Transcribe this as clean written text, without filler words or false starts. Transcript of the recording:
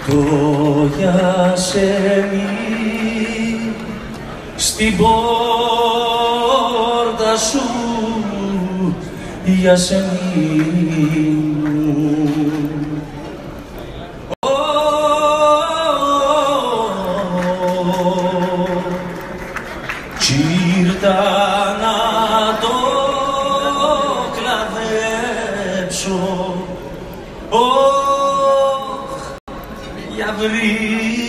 το γιασεμί στην πόρτα σου, γιασεμί μου. Τσίρτα να το κλαδέψω, για βρει